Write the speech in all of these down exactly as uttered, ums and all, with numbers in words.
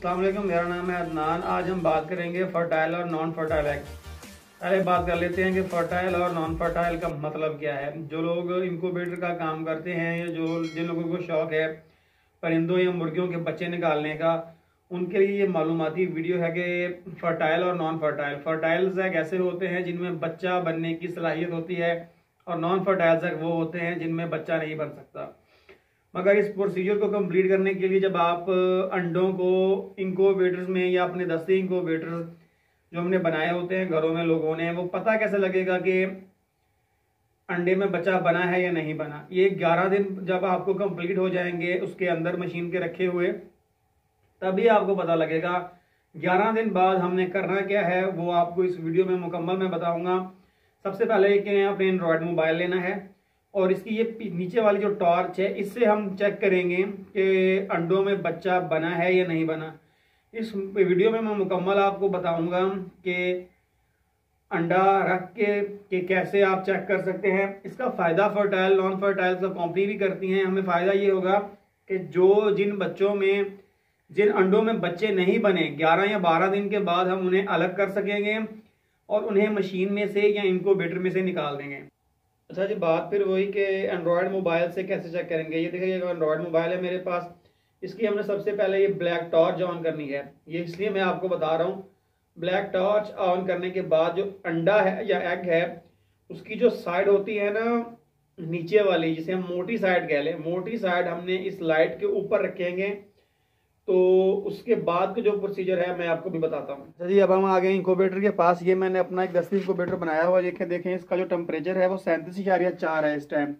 अस्सलाम वालेकुम, मेरा नाम है अदनान। आज हम बात करेंगे फर्टाइल और नॉन फर्टाइल एग। पहले बात कर लेते हैं कि फर्टाइल और नॉन फर्टाइल का मतलब क्या है। जो लोग इंक्यूबेटर का काम करते हैं या जो जिन लोगों को शौक है परिंदों या मुर्गियों के बच्चे निकालने का, उनके लिए ये मालूमाती वीडियो है कि फर्टाइल और नॉन फर्टाइल। फर्टाइल्स एग ऐसे होते हैं जिनमें बच्चा बनने की सलाहियत होती है और नॉन फर्टाइल्स एग वो होते हैं जिनमें बच्चा नहीं बन सकता। मगर इस प्रोसीजर को कंप्लीट करने के लिए जब आप अंडों को इंक्यूबेटर्स में या अपने दस्ती इंक्यूबेटर्स जो हमने बनाए होते हैं घरों में लोगों ने, वो पता कैसे लगेगा कि अंडे में बच्चा बना है या नहीं बना। ये ग्यारह दिन जब आपको कंप्लीट हो जाएंगे उसके अंदर मशीन के रखे हुए, तभी आपको पता लगेगा। ग्यारह दिन बाद हमने करना क्या है वो आपको इस वीडियो में मुकम्मल मैं बताऊंगा। सबसे पहले कि अपने एंड्रॉयड मोबाइल लेना है और इसकी ये नीचे वाली जो टॉर्च है इससे हम चेक करेंगे कि अंडों में बच्चा बना है या नहीं बना। इस वीडियो में मैं मुकम्मल आपको बताऊंगा कि अंडा रख के कि कैसे आप चेक कर सकते हैं। इसका फ़ायदा फर्टाइल नॉन फर्टाइल का कंपनी भी करती हैं। हमें फ़ायदा ये होगा कि जो जिन बच्चों में जिन अंडों में बच्चे नहीं बने ग्यारह या बारह दिन के बाद हम उन्हें अलग कर सकेंगे और उन्हें मशीन में से या इंक्यूबेटर में से निकाल देंगे। अच्छा जी, बात फिर वही कि एंड्रॉयड मोबाइल से कैसे चेक करेंगे। ये देखिए एंड्रॉयड मोबाइल है मेरे पास, इसकी हमने सबसे पहले ये ब्लैक टॉर्च ऑन करनी है। ये इसलिए मैं आपको बता रहा हूँ, ब्लैक टॉर्च ऑन करने के बाद जो अंडा है या एग है उसकी जो साइड होती है ना नीचे वाली, जिसे हम मोटी साइड कह लें, मोटी साइड हमने इस लाइट के ऊपर रखेंगे। तो उसके बाद का जो प्रोसीजर है मैं आपको भी बताता हूँ। जी, अब हम आ गए इंक्यूबेटर के पास। ये मैंने अपना एक दस्ती इंक्यूबेटर बनाया हुआ। देखें देखें इसका जो टेम्परेचर है वो सैंतीस इशारिया चार है इस टाइम।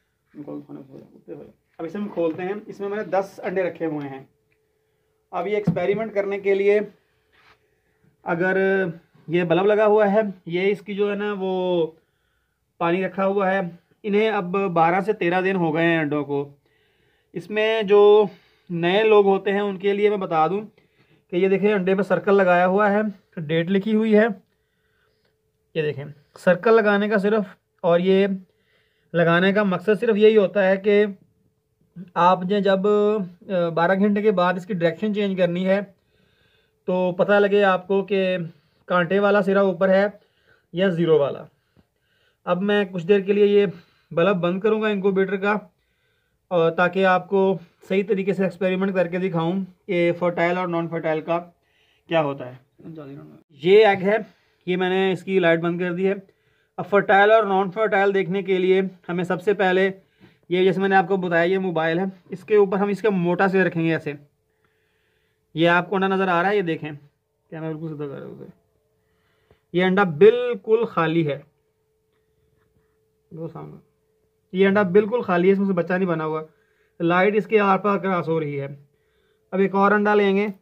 अब इसे हम खोलते हैं। इसमें मैंने दस अंडे रखे हुए हैं। अब ये एक्सपेरिमेंट करने के लिए अगर ये बल्ब लगा हुआ है, ये इसकी जो है ना वो पानी रखा हुआ है, इन्हें अब बारह से तेरह दिन हो गए हैं अंडों को। इसमें जो नए लोग होते हैं उनके लिए मैं बता दूं कि ये देखें अंडे पे सर्कल लगाया हुआ है, डेट लिखी हुई है। ये देखें सर्कल लगाने का सिर्फ और ये लगाने का मकसद सिर्फ यही होता है कि आपने जब बारह घंटे के बाद इसकी डायरेक्शन चेंज करनी है तो पता लगे आपको कि कांटे वाला सिरा ऊपर है या ज़ीरो वाला। अब मैं कुछ देर के लिए ये बल्ब बंद करूँगा इंक्यूबेटर का, और ताकि आपको सही तरीके से एक्सपेरिमेंट करके दिखाऊं कि फर्टाइल और नॉन फर्टाइल का क्या होता है। ये एग है, ये मैंने इसकी लाइट बंद कर दी है। अब फर्टाइल और नॉन फर्टाइल देखने के लिए हमें सबसे पहले ये, जैसे मैंने आपको बताया, ये मोबाइल है, इसके ऊपर हम इसका मोटा से रखेंगे ऐसे। ये आपको अंडा नज़र आ रहा है, ये देखें, क्या मैं बिल्कुल सीधा कर रहा हूँ। ये अंडा बिल्कुल खाली है, वो सामने ये अंडा बिल्कुल खाली है, इसमें से बच्चा नहीं बना हुआ। लाइट इसके आर पार क्रॉस हो रही है। अब एक और अंडा लेंगे,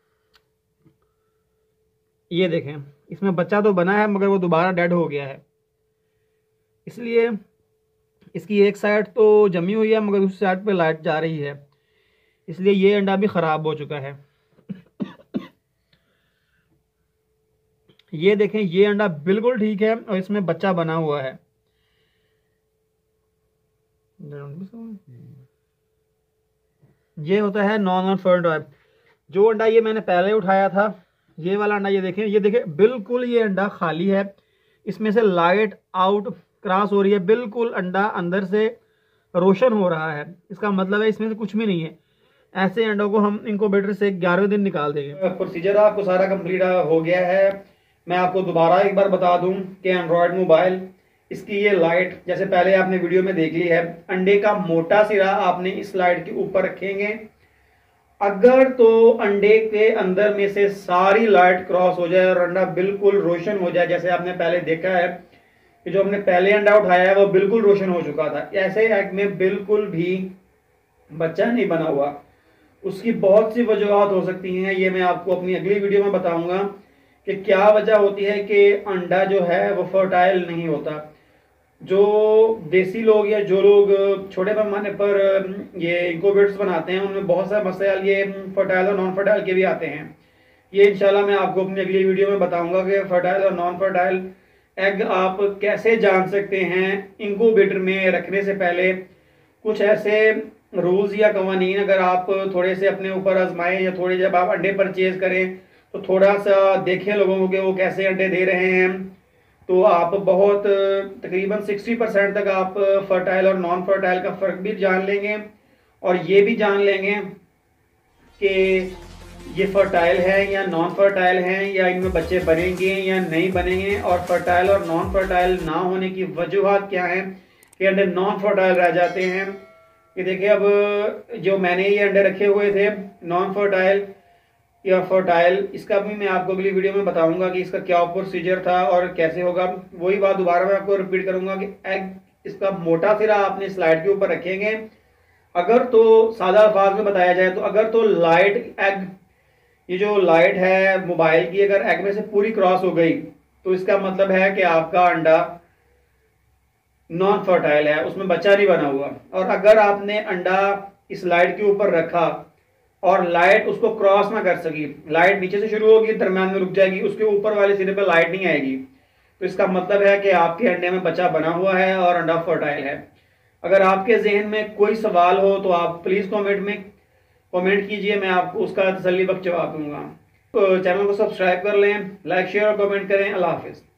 ये देखें इसमें बच्चा तो बना है मगर वो दोबारा डेड हो गया है, इसलिए इसकी एक साइड तो जमी हुई है मगर उस साइड पे लाइट जा रही है, इसलिए ये अंडा भी ख़राब हो चुका है। ये देखें ये अंडा बिल्कुल ठीक है और इसमें बच्चा बना हुआ है। ये होता है नॉन फर्टाइल। जो अंडा ये मैंने पहले उठाया था, ये वाला अंडा, ये देखें ये देखें बिल्कुल ये अंडा खाली है, इसमें से लाइट आउट क्रॉस हो रही है, बिल्कुल अंडा अंदर से रोशन हो रहा है। इसका मतलब है इसमें से कुछ भी नहीं है। ऐसे अंडों को हम इंक्यूबेटर से ग्यारह दिन निकाल देंगे। प्रोसीजर आपको सारा कंप्लीट हो गया है। मैं आपको दोबारा एक बार बता दूं कि एंड्रॉयड मोबाइल, इसकी ये लाइट जैसे पहले आपने वीडियो में देख ली है, अंडे का मोटा सिरा आपने इस लाइट के ऊपर रखेंगे। अगर तो अंडे के अंदर में से सारी लाइट क्रॉस हो जाए और अंडा बिल्कुल रोशन हो जाए, जैसे आपने पहले देखा है कि जो हमने पहले अंडा उठाया है वो बिल्कुल रोशन हो चुका था, ऐसे एग में बिल्कुल भी बच्चा नहीं बना हुआ। उसकी बहुत सी वजूहत हो सकती हैं, ये मैं आपको अपनी अगली वीडियो में बताऊंगा कि क्या वजह होती है कि अंडा जो है वो फर्टाइल नहीं होता। जो देसी लोग या जो लोग छोटे पैमाने पर ये इंक्यूबेटर्स बनाते हैं उनमें बहुत सारे मसाइल ये फर्टाइल और नॉन फर्टाइल के भी आते हैं। ये इंशाल्लाह मैं आपको अपनी अगली वीडियो में बताऊंगा कि फर्टाइल और नॉन फर्टाइल एग आप कैसे जान सकते हैं। इंक्यूबेटर में रखने से पहले कुछ ऐसे रूल्स या कवानीन अगर आप थोड़े से अपने ऊपर आजमाएं, या थोड़े जब आप अंडे परचेज करें तो थोड़ा सा देखें लोगों को कि वो कैसे अंडे दे रहे हैं, तो आप बहुत तकरीबन सिक्सटी परसेंट तक आप फर्टाइल और नॉन फर्टाइल का फ़र्क भी जान लेंगे, और ये भी जान लेंगे कि ये फर्टाइल है या नॉन फर्टाइल हैं, या इनमें बच्चे बनेंगे या नहीं बनेंगे, और फर्टाइल और नॉन फर्टाइल ना होने की वजूहत क्या हैं कि अंडे नॉन फर्टाइल रह जाते हैं। कि देखिए, अब जो मैंने ये अंडे रखे हुए थे नॉन फर्टाइल या फर्टाइल, इसका भी मैं आपको अगली वीडियो में बताऊंगा कि इसका क्या प्रोसीजर था और कैसे होगा। वही बात दोबारा मैं आपको रिपीट करूंगा कि एग, इसका मोटा सिरा आपने स्लाइड के ऊपर रखेंगे। अगर तो सादा अल्फाज में बताया जाए तो अगर तो लाइट एग, ये जो लाइट है मोबाइल की, अगर एग में से पूरी क्रॉस हो गई तो इसका मतलब है कि आपका अंडा नॉन फर्टाइल है, उसमें बच्चा नहीं बना हुआ। और अगर आपने अंडा इस लाइट के ऊपर रखा और लाइट उसको क्रॉस ना कर सकी, लाइट नीचे से शुरू होगी, दरम्यान में रुक जाएगी, उसके ऊपर वाले सिरे पर लाइट नहीं आएगी, तो इसका मतलब है कि आपके अंडे में बच्चा बना हुआ है और अंडा फर्टाइल है। अगर आपके जहन में कोई सवाल हो तो आप प्लीज़ कमेंट में कमेंट कीजिए, मैं आपको उसका तसल्ली बख्श जवाब दूंगा। तो चैनल को सब्सक्राइब कर लें, लाइक शेयर और कमेंट करें। अल्लाह हाफिज़।